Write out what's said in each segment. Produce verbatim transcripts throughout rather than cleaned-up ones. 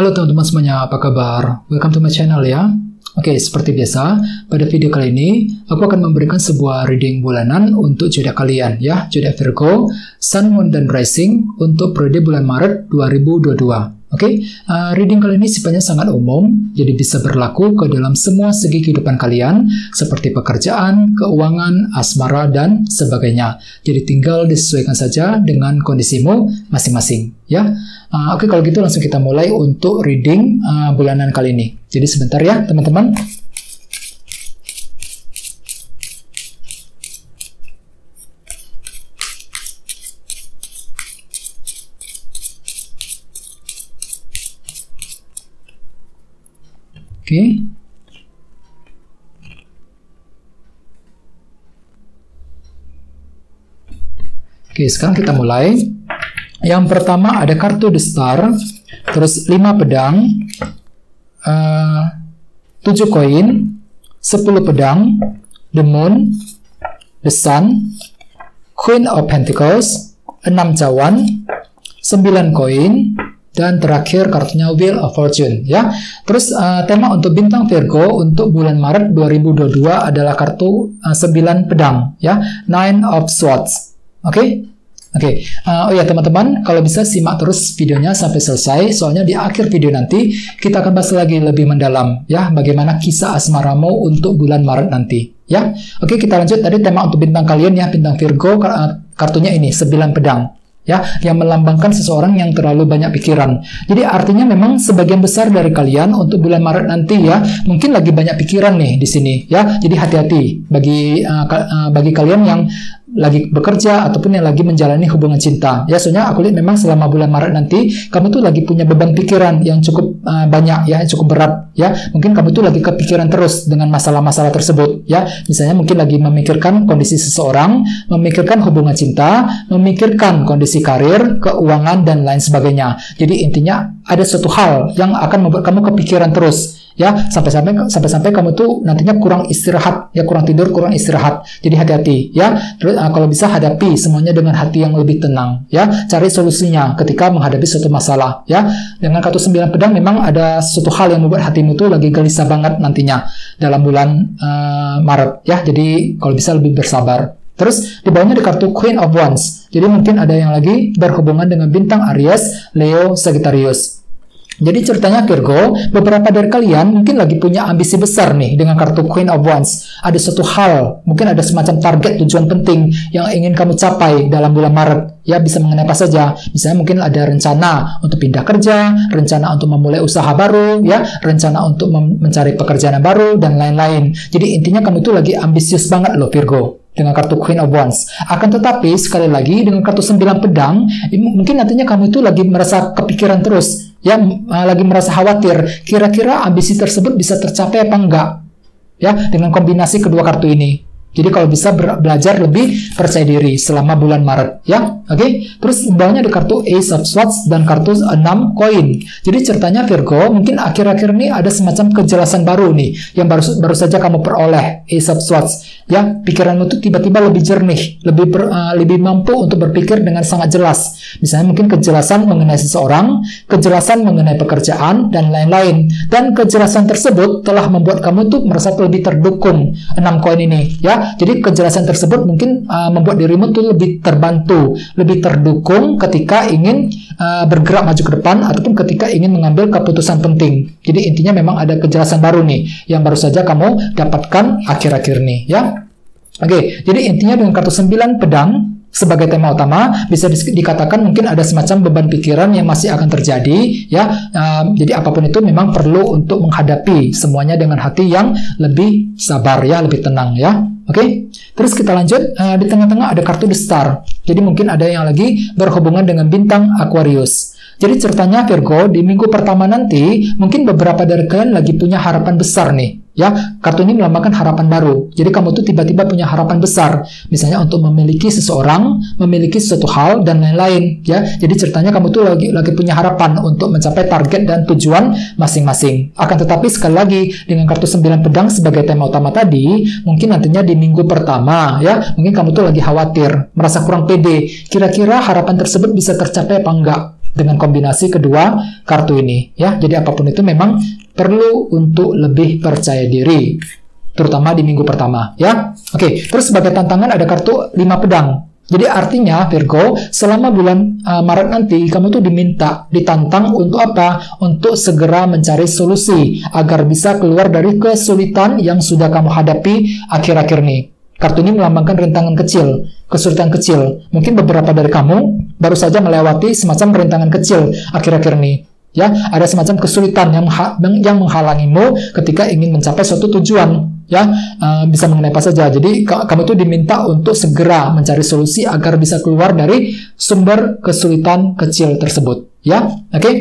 Halo teman-teman semuanya, apa kabar? Welcome to my channel ya. Oke, seperti biasa, pada video kali ini aku akan memberikan sebuah reading bulanan untuk zodiak kalian ya, zodiak Virgo, Sun, Moon, dan Rising untuk periode bulan Maret dua ribu dua puluh dua. Oke, okay? uh, reading kali ini sifatnya sangat umum, jadi bisa berlaku ke dalam semua segi kehidupan kalian, seperti pekerjaan, keuangan, asmara, dan sebagainya. Jadi tinggal disesuaikan saja dengan kondisimu masing-masing, ya. Uh, Oke, okay, kalau gitu langsung kita mulai untuk reading uh, bulanan kali ini. Jadi sebentar ya, teman-teman. Oke. Okay. Oke, sekarang kita mulai. Yang pertama ada kartu The Star, terus lima pedang, uh, tujuh koin, sepuluh pedang, The Moon, The Sun, Queen of Pentacles, enam cawan, sembilan koin, dan terakhir kartunya Wheel of Fortune ya. Terus uh, tema untuk bintang Virgo untuk bulan Maret dua ribu dua puluh dua adalah kartu uh, sembilan pedang ya, Nine of Swords. Oke? Okay? Oke, okay. uh, oh ya teman-teman, kalau bisa simak terus videonya sampai selesai, soalnya di akhir video nanti kita akan bahas lagi lebih mendalam ya, bagaimana kisah asmaramu untuk bulan Maret nanti ya. Oke, okay, kita lanjut. Tadi tema untuk bintang kalian ya, bintang Virgo, kartunya ini sembilan pedang ya, yang melambangkan seseorang yang terlalu banyak pikiran. Jadi artinya memang sebagian besar dari kalian untuk bulan Maret nanti ya, mungkin lagi banyak pikiran nih di sini ya. Jadi hati-hati bagi uh, uh, bagi kalian yang lagi bekerja ataupun yang lagi menjalani hubungan cinta ya. Soalnya aku lihat memang selama bulan Maret nanti kamu tuh lagi punya beban pikiran yang cukup uh, banyak ya, cukup berat ya. Mungkin kamu tuh lagi kepikiran terus dengan masalah-masalah tersebut ya. Misalnya mungkin lagi memikirkan kondisi seseorang, memikirkan hubungan cinta, memikirkan kondisi karir, keuangan, dan lain sebagainya. Jadi intinya ada suatu hal yang akan membuat kamu kepikiran terus ya, sampai-sampai sampai-sampai kamu tuh nantinya kurang istirahat ya, kurang tidur, kurang istirahat. Jadi hati-hati ya. Terus uh, kalau bisa hadapi semuanya dengan hati yang lebih tenang ya. Cari solusinya ketika menghadapi suatu masalah ya. Dengan kartu sembilan pedang memang ada suatu hal yang membuat hatimu tuh lagi gelisah banget nantinya dalam bulan uh, Maret ya. Jadi kalau bisa lebih bersabar. Terus di bawahnya ada kartu Queen of Wands. Jadi mungkin ada yang lagi berhubungan dengan bintang Aries, Leo, Sagittarius. Jadi ceritanya Virgo, beberapa dari kalian mungkin lagi punya ambisi besar nih dengan kartu Queen of Wands. Ada suatu hal, mungkin ada semacam target, tujuan penting yang ingin kamu capai dalam bulan Maret. Ya, bisa mengenai apa saja. Misalnya mungkin ada rencana untuk pindah kerja, rencana untuk memulai usaha baru, ya, rencana untuk mencari pekerjaan yang baru, dan lain-lain. Jadi intinya kamu itu lagi ambisius banget loh Virgo dengan kartu Queen of Wands. Akan tetapi sekali lagi dengan kartu sembilan pedang, mungkin nantinya kamu itu lagi merasa kepikiran terus, ya, lagi merasa khawatir kira-kira ambisi tersebut bisa tercapai apa enggak ya, dengan kombinasi kedua kartu ini. Jadi kalau bisa belajar lebih percaya diri selama bulan Maret ya. Oke, okay? Terus bawahnya ada kartu Ace of Swords dan kartu enam koin. Jadi ceritanya Virgo, mungkin akhir-akhir ini ada semacam kejelasan baru nih yang baru baru saja kamu peroleh, Ace of Swords ya. Pikiranmu tuh tiba-tiba lebih jernih, lebih ber, uh, lebih mampu untuk berpikir dengan sangat jelas. Misalnya mungkin kejelasan mengenai seseorang, kejelasan mengenai pekerjaan, dan lain-lain. Dan kejelasan tersebut telah membuat kamu tuh merasa lebih terdukung, enam koin ini ya. Jadi kejelasan tersebut mungkin uh, membuat dirimu tuh lebih terbantu, lebih terdukung ketika ingin uh, bergerak maju ke depan ataupun ketika ingin mengambil keputusan penting. Jadi intinya memang ada kejelasan baru nih yang baru saja kamu dapatkan akhir-akhir ini ya. Oke, jadi intinya dengan kartu sembilan pedang sebagai tema utama bisa di dikatakan mungkin ada semacam beban pikiran yang masih akan terjadi ya. Uh, jadi apapun itu memang perlu untuk menghadapi semuanya dengan hati yang lebih sabar ya, lebih tenang ya. Oke, okay? Terus kita lanjut. Uh, di tengah-tengah ada kartu The Star. Jadi mungkin ada yang lagi berhubungan dengan bintang Aquarius. Jadi ceritanya Virgo, di minggu pertama nanti mungkin beberapa dari kalian lagi punya harapan besar nih ya. Kartu ini melambangkan harapan baru. Jadi kamu tuh tiba-tiba punya harapan besar, misalnya untuk memiliki seseorang, memiliki sesuatu hal, dan lain-lain ya. Jadi ceritanya kamu tuh lagi lagi punya harapan untuk mencapai target dan tujuan masing-masing. Akan tetapi sekali lagi dengan kartu sembilan pedang sebagai tema utama tadi, mungkin nantinya di minggu pertama ya, mungkin kamu tuh lagi khawatir, merasa kurang pede, kira-kira harapan tersebut bisa tercapai apa enggak dengan kombinasi kedua kartu ini ya. Jadi apapun itu memang perlu untuk lebih percaya diri, terutama di minggu pertama ya. Oke, terus sebagai tantangan ada kartu lima pedang. Jadi artinya Virgo, selama bulan uh, Maret nanti kamu tuh diminta, ditantang untuk apa? Untuk segera mencari solusi agar bisa keluar dari kesulitan yang sudah kamu hadapi akhir-akhir ini. Kartu ini melambangkan rintangan kecil, kesulitan kecil. Mungkin beberapa dari kamu baru saja melewati semacam rintangan kecil akhir-akhir ini. Ya, ada semacam kesulitan yang yang menghalangimu ketika ingin mencapai suatu tujuan. Ya, uh, bisa mengenai apa saja. Jadi kamu itu diminta untuk segera mencari solusi agar bisa keluar dari sumber kesulitan kecil tersebut. Ya, oke. Okay?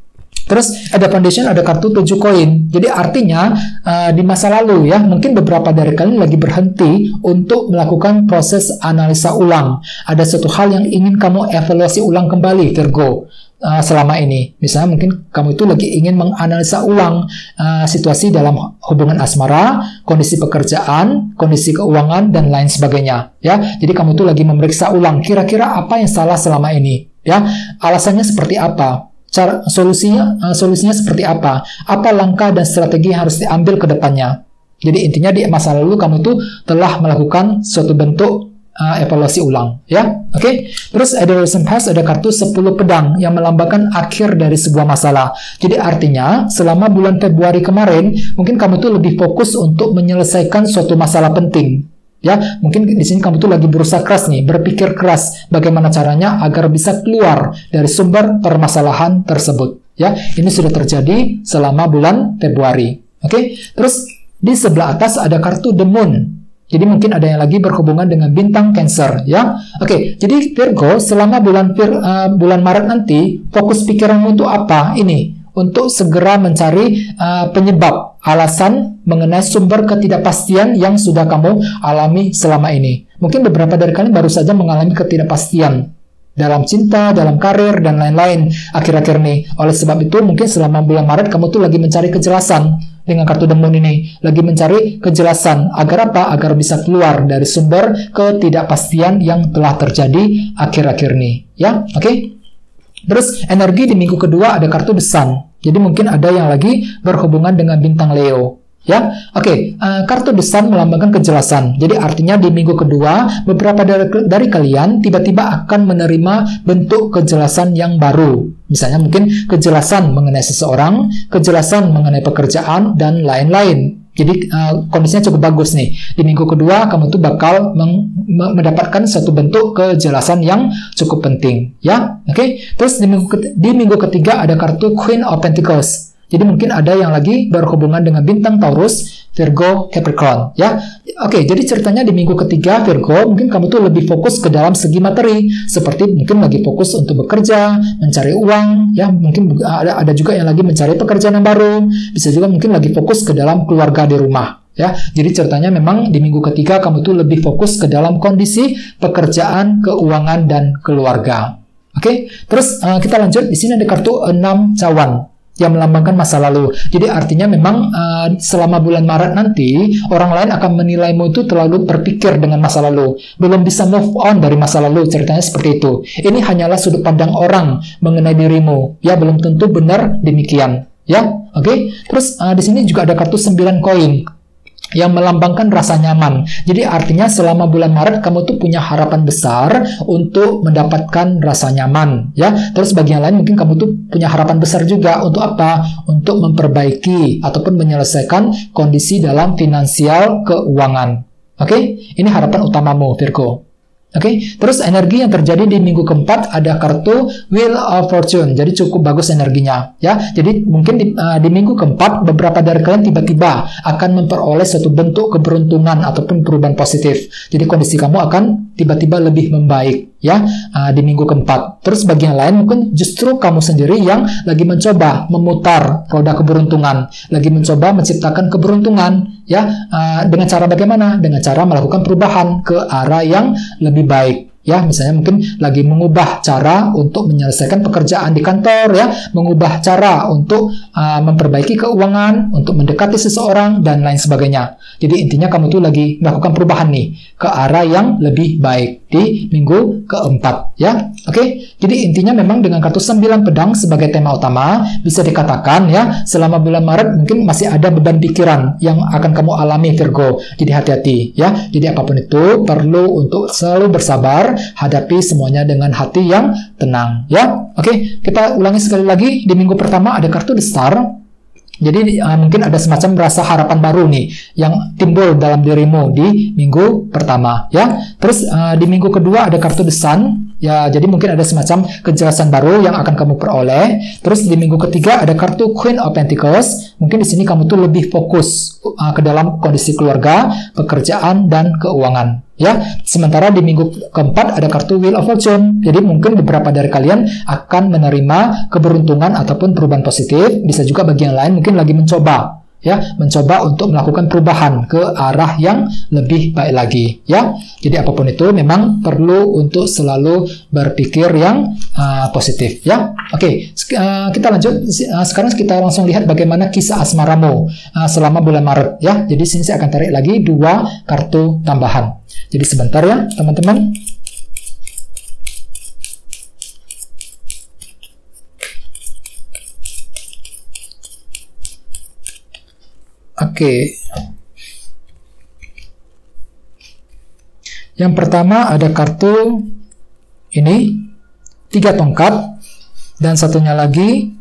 Terus ada foundation, ada kartu tujuh koin. Jadi artinya uh, di masa lalu ya, mungkin beberapa dari kalian lagi berhenti untuk melakukan proses analisa ulang. Ada suatu hal yang ingin kamu evaluasi ulang kembali, Virgo. Uh, selama ini, misalnya mungkin kamu itu lagi ingin menganalisa ulang uh, situasi dalam hubungan asmara, kondisi pekerjaan, kondisi keuangan dan lain sebagainya. Ya, jadi kamu itu lagi memeriksa ulang kira-kira apa yang salah selama ini. Ya, alasannya seperti apa, cara solusinya uh, solusinya seperti apa, apa langkah dan strategi yang harus diambil ke depannya. Jadi intinya di masa lalu kamu itu telah melakukan suatu bentuk Uh, evaluasi ulang ya. Oke, okay? Terus ada recent past, ada kartu sepuluh pedang yang melambangkan akhir dari sebuah masalah. Jadi artinya selama bulan Februari kemarin mungkin kamu tuh lebih fokus untuk menyelesaikan suatu masalah penting ya. Mungkin di sini kamu tuh lagi berusaha keras nih, berpikir keras bagaimana caranya agar bisa keluar dari sumber permasalahan tersebut ya. Ini sudah terjadi selama bulan Februari. Oke, okay? Terus di sebelah atas ada kartu The Moon. Jadi mungkin ada yang lagi berhubungan dengan bintang Cancer ya. Oke, jadi Virgo selama bulan Vir, uh, bulan Maret nanti fokus pikiranmu untuk apa? Ini untuk segera mencari uh, penyebab, alasan mengenai sumber ketidakpastian yang sudah kamu alami selama ini. Mungkin beberapa dari kalian baru saja mengalami ketidakpastian dalam cinta, dalam karir dan lain-lain akhir-akhir ini. Oleh sebab itu mungkin selama bulan Maret kamu tuh lagi mencari kejelasan. Dengan kartu The Moon ini lagi mencari kejelasan agar apa? Agar bisa keluar dari sumber ketidakpastian yang telah terjadi akhir-akhir ini ya. Oke, okay? Terus energi di minggu kedua ada kartu The Sun. Jadi mungkin ada yang lagi berhubungan dengan bintang Leo ya. Oke, okay. uh, kartu The Sun melambangkan kejelasan. Jadi artinya di minggu kedua beberapa dari, dari kalian tiba-tiba akan menerima bentuk kejelasan yang baru. Misalnya mungkin kejelasan mengenai seseorang, kejelasan mengenai pekerjaan, dan lain-lain. Jadi uh, kondisinya cukup bagus nih. Di minggu kedua kamu tuh bakal mendapatkan satu bentuk kejelasan yang cukup penting. Ya, oke. Okay? Terus di minggu, di minggu ketiga ada kartu Queen of Pentacles. Jadi mungkin ada yang lagi berhubungan dengan bintang Taurus, Virgo, Capricorn, ya. Oke, jadi ceritanya di minggu ketiga Virgo, mungkin kamu tuh lebih fokus ke dalam segi materi, seperti mungkin lagi fokus untuk bekerja, mencari uang, ya. Mungkin ada ada juga yang lagi mencari pekerjaan yang baru, bisa juga mungkin lagi fokus ke dalam keluarga di rumah, ya. Jadi ceritanya memang di minggu ketiga kamu tuh lebih fokus ke dalam kondisi pekerjaan, keuangan dan keluarga. Oke, terus uh, kita lanjut. Di sini ada kartu enam cawan yang melambangkan masa lalu. Jadi artinya memang uh, selama bulan Maret nanti orang lain akan menilaimu itu terlalu berpikir dengan masa lalu, belum bisa move on dari masa lalu. Ceritanya seperti itu. Ini hanyalah sudut pandang orang mengenai dirimu, ya, belum tentu benar demikian, ya. Oke. Okay? Terus uh, di sini juga ada kartu sembilan koin yang melambangkan rasa nyaman. Jadi artinya selama bulan Maret kamu tuh punya harapan besar untuk mendapatkan rasa nyaman, ya. Terus bagi yang lain mungkin kamu tuh punya harapan besar juga untuk apa? Untuk memperbaiki ataupun menyelesaikan kondisi dalam finansial keuangan. Oke? Okay? Ini harapan utamamu, Virgo. Oke, okay? Terus energi yang terjadi di minggu keempat ada kartu Wheel of Fortune. Jadi cukup bagus energinya, ya. Jadi mungkin di, uh, di minggu keempat beberapa dari kalian tiba-tiba akan memperoleh suatu bentuk keberuntungan ataupun perubahan positif. Jadi kondisi kamu akan tiba-tiba lebih membaik, ya, uh, di minggu keempat. Terus bagi yang lain mungkin justru kamu sendiri yang lagi mencoba memutar roda keberuntungan, lagi mencoba menciptakan keberuntungan, ya, uh, dengan cara bagaimana? Dengan cara melakukan perubahan ke arah yang lebih baik, ya. Misalnya mungkin lagi mengubah cara untuk menyelesaikan pekerjaan di kantor, ya, mengubah cara untuk uh, memperbaiki keuangan, untuk mendekati seseorang dan lain sebagainya. Jadi intinya kamu tuh lagi melakukan perubahan nih ke arah yang lebih baik. di minggu keempat ya. Oke, jadi intinya memang dengan kartu sembilan pedang sebagai tema utama bisa dikatakan ya, selama bulan Maret mungkin masih ada beban pikiran yang akan kamu alami Virgo. Jadi hati-hati ya. Jadi apapun itu perlu untuk selalu bersabar, hadapi semuanya dengan hati yang tenang ya. Oke, kita ulangi sekali lagi. Di minggu pertama ada kartu The Star. Jadi uh, mungkin ada semacam rasa harapan baru nih yang timbul dalam dirimu di minggu pertama ya. Terus uh, di minggu kedua ada kartu The Sun ya. Jadi mungkin ada semacam kejelasan baru yang akan kamu peroleh. Terus di minggu ketiga ada kartu Queen of Pentacles. Mungkin di sini kamu tuh lebih fokus uh, ke dalam kondisi keluarga, pekerjaan dan keuangan. Ya, sementara di minggu keempat ada kartu Wheel of Fortune. Jadi mungkin beberapa dari kalian akan menerima keberuntungan ataupun perubahan positif. Bisa juga bagi yang lain mungkin lagi mencoba, ya, mencoba untuk melakukan perubahan ke arah yang lebih baik lagi, ya. Jadi apapun itu memang perlu untuk selalu berpikir yang uh, positif, ya. Oke, okay. uh, kita lanjut. Uh, sekarang kita langsung lihat bagaimana kisah asmaramu uh, selama bulan Maret, ya. Jadi sini saya akan tarik lagi dua kartu tambahan. Jadi sebentar ya, teman-teman. Oke. Okay. Yang pertama ada kartu ini, tiga tongkat, dan satunya lagi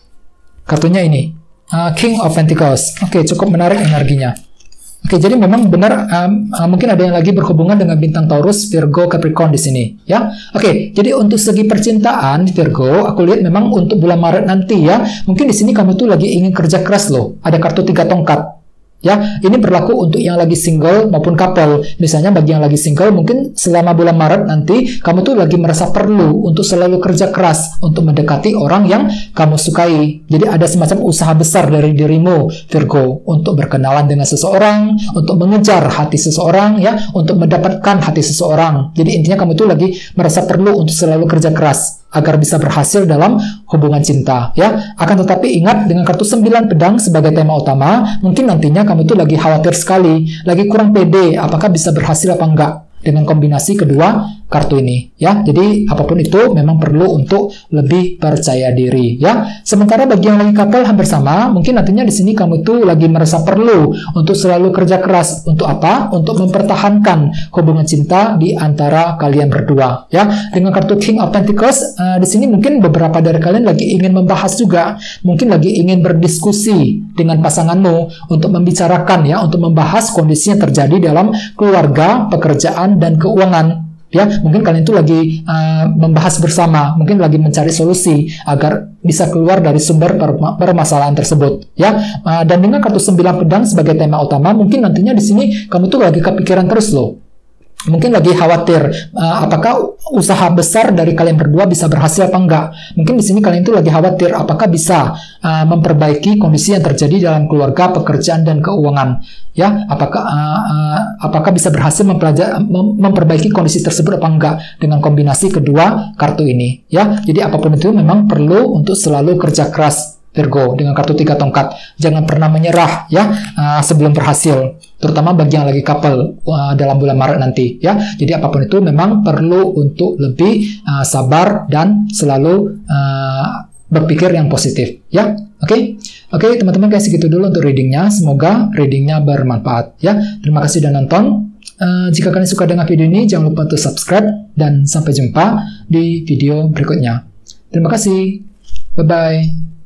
kartunya ini, uh, King of Pentacles. Oke, okay, cukup menarik energinya. Oke, okay, jadi memang benar um, uh, mungkin ada yang lagi berhubungan dengan bintang Taurus, Virgo, Capricorn di sini, ya. Oke, okay, jadi untuk segi percintaan Virgo, aku lihat memang untuk bulan Maret nanti ya, mungkin di sini kamu tuh lagi ingin kerja keras loh. Ada kartu tiga tongkat. Ya, ini berlaku untuk yang lagi single maupun couple. Misalnya bagi yang lagi single, mungkin selama bulan Maret nanti kamu tuh lagi merasa perlu untuk selalu kerja keras untuk mendekati orang yang kamu sukai. Jadi ada semacam usaha besar dari dirimu Virgo untuk berkenalan dengan seseorang, untuk mengejar hati seseorang, ya, untuk mendapatkan hati seseorang. Jadi intinya kamu tuh lagi merasa perlu untuk selalu kerja keras agar bisa berhasil dalam hubungan cinta, ya. Akan tetapi ingat, dengan kartu sembilan pedang sebagai tema utama, mungkin nantinya kamu tuh lagi khawatir sekali, lagi kurang pede apakah bisa berhasil apa enggak dengan kombinasi kedua kartu ini, ya. Jadi apapun itu memang perlu untuk lebih percaya diri, ya. Sementara bagi yang lagi couple hampir sama, mungkin nantinya di sini kamu tuh lagi merasa perlu untuk selalu kerja keras. Untuk apa? Untuk mempertahankan hubungan cinta di antara kalian berdua, ya. Dengan kartu King of Pentacles, uh, di sini mungkin beberapa dari kalian lagi ingin membahas juga, mungkin lagi ingin berdiskusi dengan pasanganmu untuk membicarakan, ya, untuk membahas kondisi yang terjadi dalam keluarga, pekerjaan dan keuangan. Ya, mungkin kalian itu lagi uh, membahas bersama, mungkin lagi mencari solusi agar bisa keluar dari sumber permasalahan tersebut, ya. Uh, dan dengan kartu sembilan pedang sebagai tema utama, mungkin nantinya di sini kamu tuh lagi kepikiran terus loh. Mungkin lagi khawatir uh, apakah usaha besar dari kalian berdua bisa berhasil apa enggak. Mungkin di sini kalian itu lagi khawatir apakah bisa uh, memperbaiki kondisi yang terjadi dalam keluarga, pekerjaan dan keuangan. Ya, apakah uh, uh, apakah bisa berhasil mempelajari mem memperbaiki kondisi tersebut apa enggak dengan kombinasi kedua kartu ini, ya. Jadi apapun itu memang perlu untuk selalu kerja keras Virgo dengan kartu tiga tongkat. Jangan pernah menyerah, ya, uh, sebelum berhasil, terutama bagi yang lagi couple uh, dalam bulan Maret nanti, ya. Jadi apapun itu memang perlu untuk lebih uh, sabar dan selalu uh, berpikir yang positif, ya. Oke, okay? Oke, okay, teman-teman, kayak segitu dulu untuk readingnya. Semoga readingnya bermanfaat, ya. Terima kasih sudah nonton. Uh, jika kalian suka dengan video ini, jangan lupa untuk subscribe dan sampai jumpa di video berikutnya. Terima kasih. Bye bye.